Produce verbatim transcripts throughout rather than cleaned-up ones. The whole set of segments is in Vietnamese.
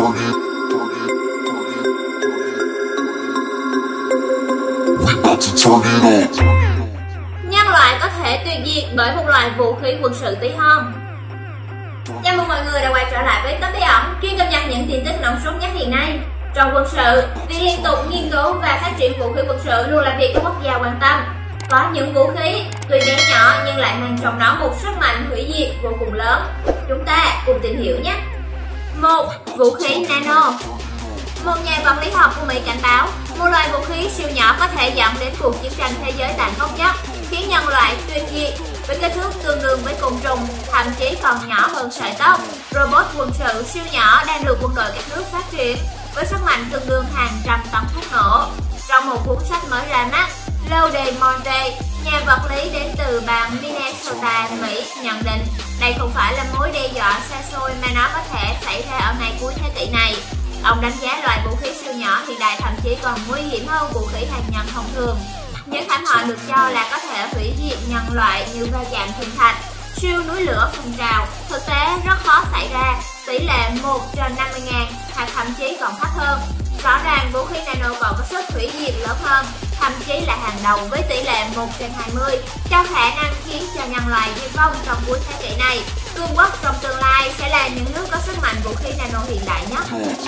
Nhân loại có thể tuyệt diệt bởi một loại vũ khí quân sự tí hon. Chào mừng mọi người đã quay trở lại với Top Bí ẩn, chuyên cập nhật những tin tức nóng sốt nhất hiện nay. Trong quân sự, việc liên tục nghiên cứu và phát triển vũ khí quân sự luôn là việc các quốc gia quan tâm. Có những vũ khí tuy bé nhỏ nhưng lại mang trong nó một sức mạnh hủy diệt vô cùng lớn. Chúng ta cùng tìm hiểu nhé. Một. Vũ khí nano. Một nhà vật lý học của Mỹ cảnh báo một loại vũ khí siêu nhỏ có thể dẫn đến cuộc chiến tranh thế giới tàn khốc nhất, khiến nhân loại tuyệt diệt. Với kích thước tương đương với côn trùng, thậm chí còn nhỏ hơn sợi tóc, robot quân sự siêu nhỏ đang được quân đội các nước phát triển với sức mạnh tương đương hàng trăm tấn thuốc nổ. Trong một cuốn sách mới ra mắt, Lou de Monte, nhà vật lý đến từ bang Minnesota, Mỹ, nhận định đây không phải là mối đe dọa xa xôi mà nó có thể xảy ra ở ngày cuối thế kỷ này. Ông đánh giá loại vũ khí siêu nhỏ hiện đại thậm chí còn nguy hiểm hơn vũ khí hạt nhân thông thường. Những thảm họa được cho là có thể hủy diệt nhân loại như va chạm thiên thạch, siêu núi lửa phun trào, thực tế rất khó xảy ra, tỷ lệ một trên năm mươi nghìn hoặc thậm chí còn thấp hơn. Rõ ràng vũ khí nano còn có sức hủy diệt lớn hơn, thậm chí là hàng đầu với tỷ lệ một trên hai mươi, cho khả năng khiến cho nhân loại diệt vong trong cuối thế kỷ này. Cường quốc trong tương lai sẽ là những nước có sức mạnh vũ khí nano hiện đại nhất.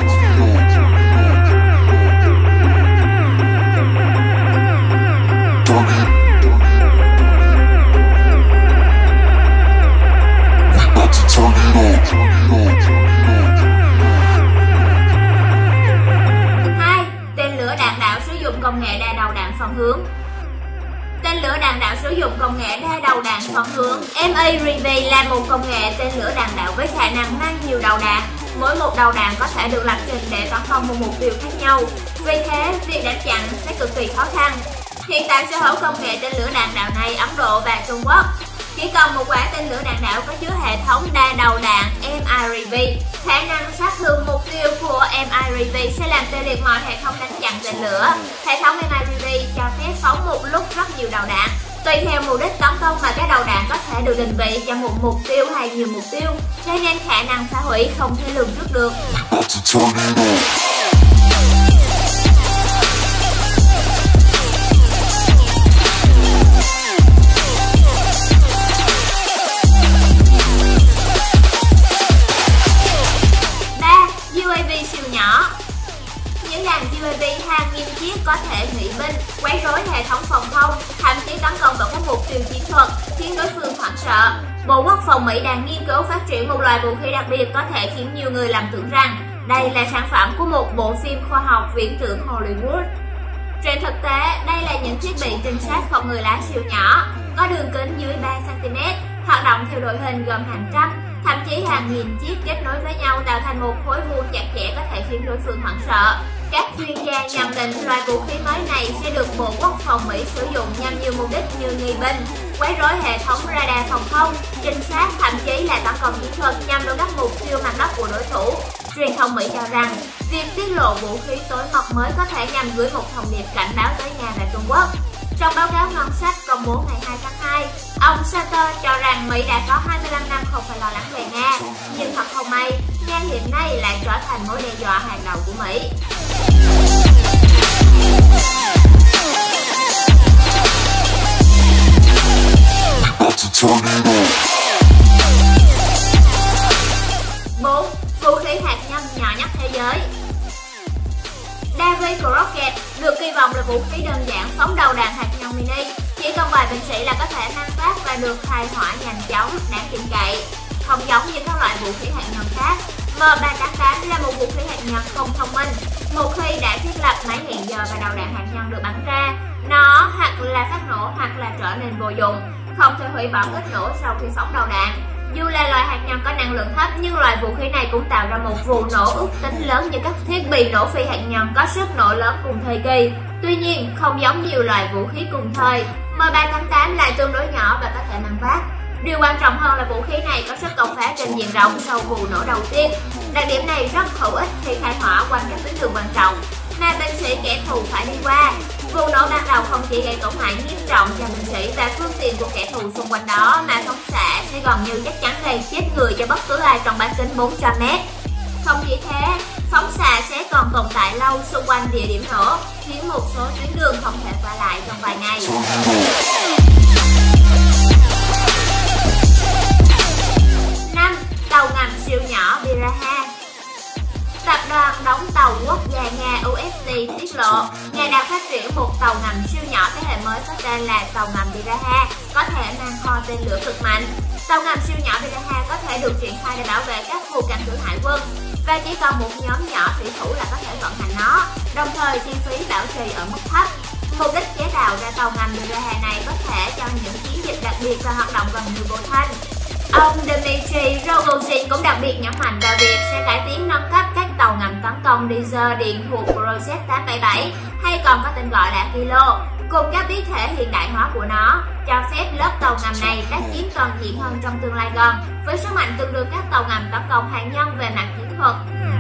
Hai. Tên lửa đạn đạo sử dụng công nghệ đa đầu đạn phân hướng. Tên lửa đạn đạo sử dụng công nghệ đa đầu đạn phân hướng M A R V là một công nghệ tên lửa đạn đạo với khả năng mang nhiều đầu đạn. Mỗi một đầu đạn có thể được lập trình để tấn công một mục tiêu khác nhau. Vì thế, việc đánh chặn sẽ cực kỳ khó khăn. Hiện tại sở hữu công nghệ tên lửa đạn đạo này Ấn Độ và Trung Quốc. Chỉ cần một quả tên lửa đạn đạo có chứa hệ thống đa đầu đạn M A R V, khả năng sát thương mục tiêu của M A R V sẽ làm tê liệt mọi hệ thống đánh chặn tên lửa. Hệ thống M A R V cho phép phóng một lúc rất nhiều đầu đạn. Tùy theo mục đích tấn công mà các đầu đạn có thể được định vị cho một mục tiêu hay nhiều mục tiêu, cho nên khả năng phá hủy không thể lường trước được. Những đàn U A V hàng nghìn chiếc có thể hủy binh, quấy rối hệ thống phòng không, thậm chí tấn công vào các mục tiêu chiến thuật, khiến đối phương hoảng sợ. Bộ Quốc phòng Mỹ đang nghiên cứu phát triển một loại vũ khí đặc biệt có thể khiến nhiều người lầm tưởng rằng đây là sản phẩm của một bộ phim khoa học viễn tưởng Hollywood. Trên thực tế, đây là những thiết bị trinh sát không người lái siêu nhỏ, có đường kính dưới ba xăng ti mét, hoạt động theo đội hình gồm hàng trăm, thậm chí hàng nghìn chiếc kết nối với nhau tạo thành một khối vuông chặt chẽ có thể khiến đối phương hoảng sợ. Các chuyên gia nhận định loại vũ khí mới này sẽ được Bộ Quốc phòng Mỹ sử dụng nhằm nhiều mục đích như nghi binh, quấy rối hệ thống radar phòng không, trinh sát, thậm chí là tấn công chiến thuật nhằm vào các mục tiêu mặt đất của đối thủ. Truyền thông Mỹ cho rằng việc tiết lộ vũ khí tối mật mới có thể nhằm gửi một thông điệp cảnh báo tới Nga và Trung Quốc. Trong báo cáo ngân sách công bố ngày hai tháng hai, ông Sutter cho rằng Mỹ đã có hai mươi lăm năm không phải lo lắng về Nga, nhưng thật không may, Nga hiện nay lại trở thành mối đe dọa hàng đầu của Mỹ. bốn. Vũ khí hạt nhân nhỏ nhất thế giới. Davy Crockett được kỳ vọng là vũ khí đơn giản phóng đầu đạn hạt nhân mini, chỉ cần vài binh sĩ là có thể mang phát và được khai hỏa nhanh chóng, đáng tin cậy. Không giống như các loại vũ khí hạt nhân khác, M ba tám tám là một vũ khí hạt nhân không thông minh. Một khi đã thiết lập máy hẹn giờ và đầu đạn hạt nhân được bắn ra, nó hoặc là phát nổ hoặc là trở nên vô dụng, không thể hủy bỏ kích nổ sau khi phóng đầu đạn. Dù là loại hạt nhân có năng lượng thấp, nhưng loại vũ khí này cũng tạo ra một vụ nổ ước tính lớn như các thiết bị nổ phi hạt nhân có sức nổ lớn cùng thời kỳ. Tuy nhiên, không giống nhiều loại vũ khí cùng thời, M ba tám tám lại tương đối nhỏ và có thể mang phát. Điều quan trọng hơn là vũ khí này có sức công phá trên diện rộng sau vụ nổ đầu tiên. Đặc điểm này rất hữu ích khi khai hỏa quanh các tuyến đường quan trọng mà binh sĩ kẻ thù phải đi qua. Vụ nổ ban đầu không chỉ gây tổn hại nghiêm trọng cho binh sĩ và phương tiện của kẻ thù xung quanh đó, mà phóng xạ sẽ gần như chắc chắn gây chết người cho bất cứ ai trong bán kính bốn trăm mét. Không chỉ thế, Phóng xạ sẽ còn tồn tại lâu xung quanh địa điểm nổ, khiến một số tuyến đường không thể qua lại trong vài ngày. năm. Tàu ngầm siêu nhỏ Piranha. Tập đoàn đóng tàu quốc gia Nga u ét tê tiết lộ, Nga đang phát triển một tàu ngầm siêu nhỏ thế hệ mới có tên là tàu ngầm Piranha, có thể mang kho tên lửa cực mạnh. Tàu ngầm siêu nhỏ Piranha có thể được triển khai để bảo vệ các khu căn cứ hải quân, và chỉ cần một nhóm nhỏ thủy thủ là có thể vận hành nó, đồng thời chi phí bảo trì ở mức thấp. Mục đích chế tạo ra tàu ngầm Piranha này có thể cho những chiến dịch đặc biệt và hoạt động gần như vô thanh. Ông Dmitry Rogozin cũng đặc biệt nhấn mạnh vào việc sẽ cải tiến nâng cấp các tàu ngầm tấn công laser điện thuộc Project tám bảy bảy, hay còn có tên gọi là Kilo, cùng các biến thể hiện đại hóa của nó, cho phép lớp tàu ngầm này tác chiến toàn diện hơn trong tương lai gần, với sức mạnh tương đương các tàu ngầm tấn công hạt nhân về mặt chiến thuật.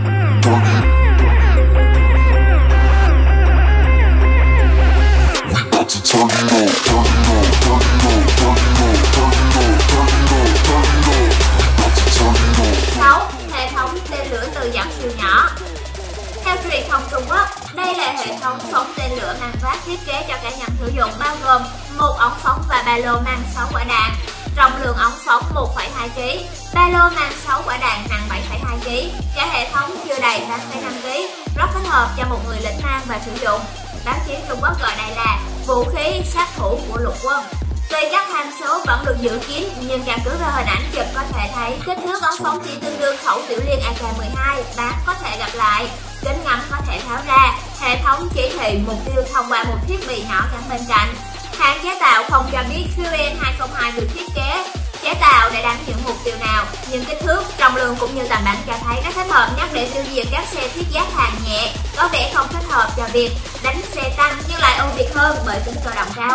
sáu. Hệ thống tên lửa tự dẫn siêu nhỏ. Theo truyền thông Trung Quốc, đây là hệ thống phóng tên lửa mang vác thiết kế cho cá nhân sử dụng, bao gồm một ống phóng và ba lô mang sáu quả đạn. Trọng lượng ống phóng một phẩy hai ki lô gam, ba lô mang sáu quả đạn nặng bảy phẩy hai ki lô gam. Cả hệ thống chưa đầy tám phẩy năm ki lô gam, rất thích hợp cho một người lính mang và sử dụng. Báo chí Trung Quốc gọi đây là vũ khí sát thủ của lục quân. Tuy các tham số vẫn được giữ kín, nhưng căn cứ vào hình ảnh chụp có thể thấy kích thước ống phóng chỉ tương đương khẩu tiểu liên A K mười hai, bát có thể gặp lại, kính ngắm có thể tháo ra, hệ thống chỉ thị mục tiêu thông qua một thiết bị nhỏ gắn bên cạnh. Hãng chế tạo không cho biết Fusion hai không hai được thiết kế chế tạo để đánh những mục tiêu nào, nhưng kích thước, trọng lượng cũng như tầm bắn cho thấy rất thích hợp nhất để tiêu diệt các xe thiết giáp hạng nhẹ, có vẻ không thích hợp cho việc đánh xe tăng nhưng lại ưu việt hơn bởi tính cơ động cao.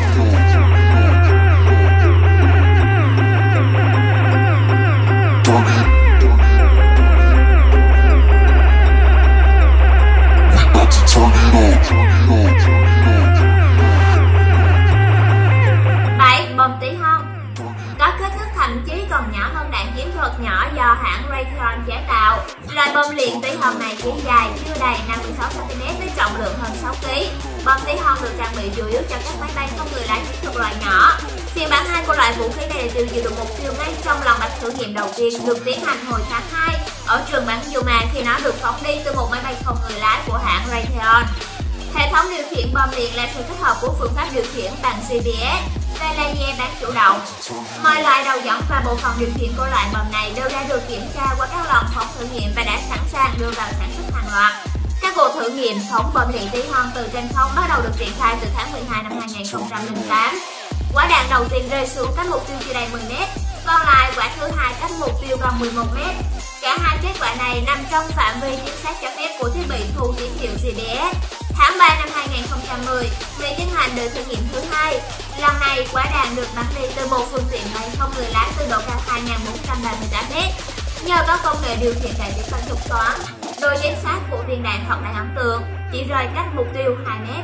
bảy. Bom tí hon. Có kích thước thậm chí còn nhỏ hơn đạn chiến thuật nhỏ do hãng Raytheon chế tạo. Loại bom liệng tí hon này chỉ dài chưa đầy năm mươi sáu xăng ti mét với trọng lượng hơn sáu ki lô gam. Bom tí hon được trang bị chủ yếu cho các máy bay không người lái chiến thuật loại nhỏ. Phiên bản hai của loại vũ khí này tiêu diệt được mục tiêu ngay trong lòng đặt thử nghiệm đầu tiên, được tiến hành hồi tháng hai ở trường bắn Yuma khi nó được phóng đi từ một máy bay không người lái của hãng Raytheon. Hệ thống điều khiển bom liệng là sự kết hợp của phương pháp điều khiển bằng G P S và laser bán chủ động. Mọi loại đầu dẫn và bộ phận điều khiển của loại bom này đều đã được kiểm tra qua các lần phóng thử nghiệm và đã sẵn sàng đưa vào sản xuất hàng loạt. Các cuộc thử nghiệm phóng bom liệng tí hon từ trên không bắt đầu được triển khai từ tháng mười hai năm hai nghìn không trăm lẻ tám. Quả đạn đầu tiên rơi xuống cách mục tiêu chưa đầy mười mét, còn lại quả thứ hai cách mục tiêu còn mười một mét. Cả hai kết quả này nằm trong phạm vi chính xác cho phép của thiết bị thu tín hiệu G P S. Tháng ba năm hai nghìn không trăm mười, Mỹ tiến hành đợt thử nghiệm thứ hai. Lần này, quả đạn được bắn đi từ một phương tiện bay không người lái từ độ cao hai nghìn bốn trăm ba mươi tám mét. Nhờ có công nghệ điều khiển đại tiết bằng trục xoắn, độ chính xác của viên đạn thật là ấn tượng, chỉ rơi cách mục tiêu hai mét.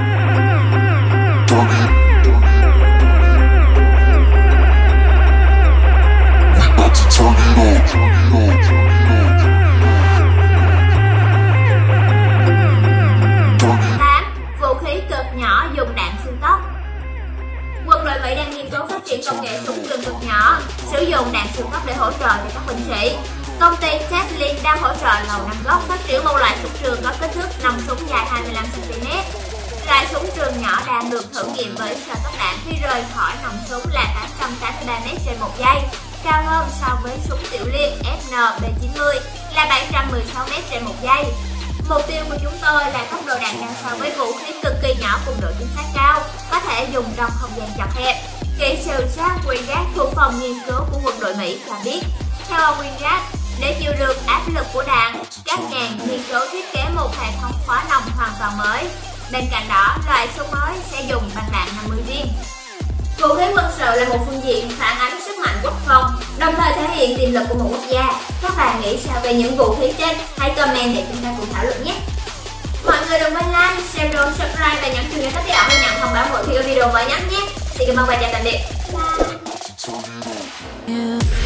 tám. Vũ khí cực nhỏ dùng đạn siêu tốc. Quân đội Mỹ đang nghiên cứu phát triển công nghệ súng trường cực nhỏ, sử dụng đạn siêu tốc để hỗ trợ cho các binh sĩ. Công ty Cheslin đang hỗ trợ Lầu Năm Góc phát triển một loại súng trường có kích thước nòng súng dài hai mươi lăm xăng ti mét. Loại súng trường nhỏ đang được thử nghiệm với sở tốc đạn khi rời khỏi nòng súng là tám trăm tám mươi ba mét trên một giây, cao hơn so với súng tiểu liên S N B chín mươi là bảy trăm mười sáu mét trên một giây. Mục tiêu của chúng tôi là tốc độ đạn cao so với vũ khí cực kỳ nhỏ cùng độ chính xác cao, có thể dùng trong không gian chật hẹp. Kỹ sư Jack Wingard thuộc phòng nghiên cứu của quân đội Mỹ cho biết, theo ông Wingard, để chịu được áp lực của đạn, các nhà nghiên cứu thiết kế một hệ thống khóa nòng hoàn toàn mới. Bên cạnh đó, loại súng mới sẽ dùng băng đạn năm mươi viên. Vũ khí quân sự là một phương diện phản ánh sức mạnh quốc phòng, đồng thời thể hiện tiềm lực của một quốc gia. Các bạn nghĩ sao về những vũ khí trên? Hãy comment để chúng ta cùng thảo luận nhé. Mọi người đừng quên like, share, subscribe và nhấn chuông để tiếp để nhận thông báo mỗi khi có video mới nhất nhé. Xin cảm ơn và chào tạm biệt. Bye.